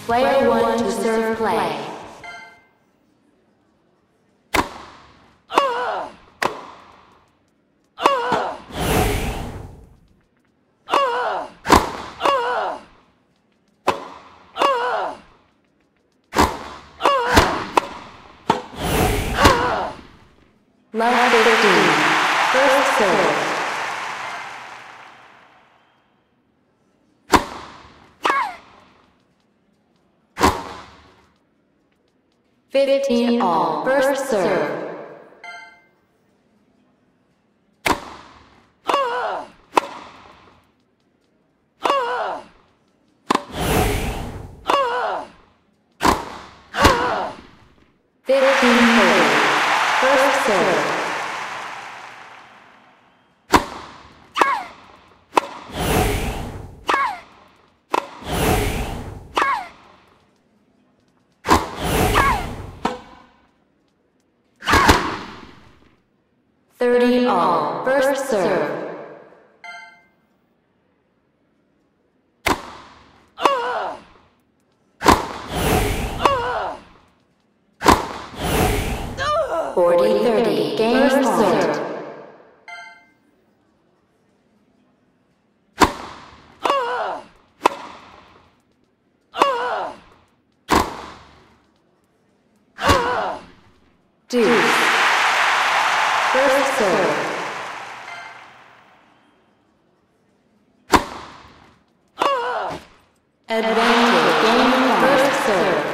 Player 1 to serve play. Love 15. First serve. All. First serve. First serve. All. First serve. Game serve. Deuce. First serve. Advantage. Game first serve.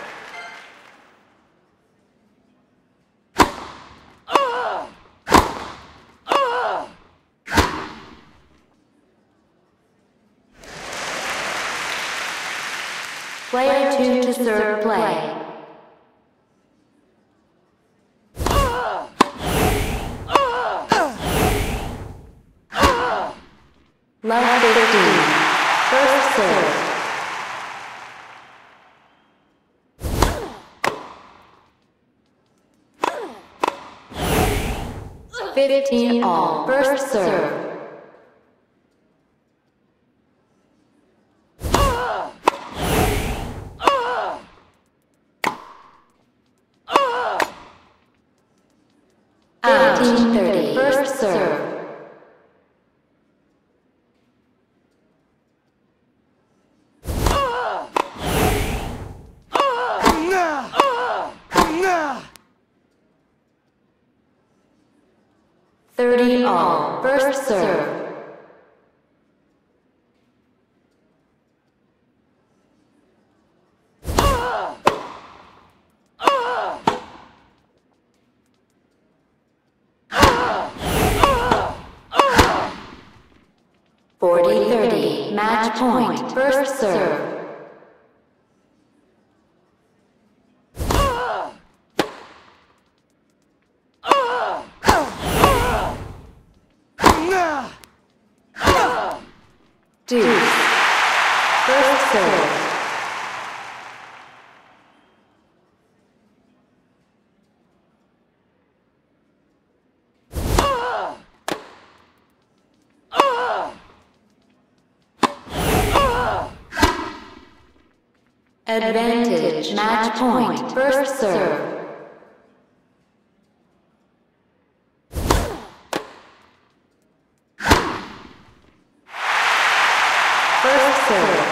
Player 2 to serve play. Love 15. First serve. All. First serve. First serve. All. First serve. Match point. First serve. Deuce. First serve. Advantage. Match point. First serve. First serve.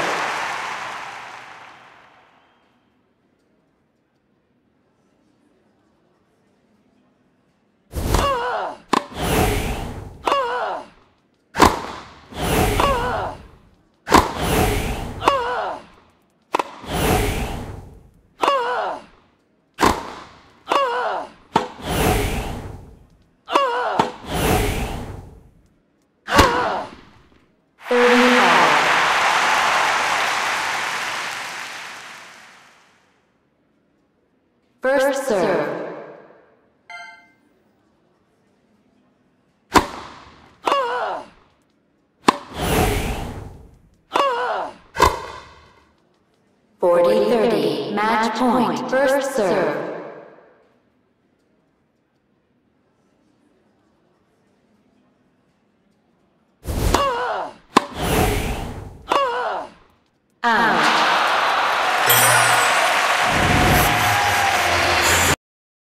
First serve. Match point. First serve. Out.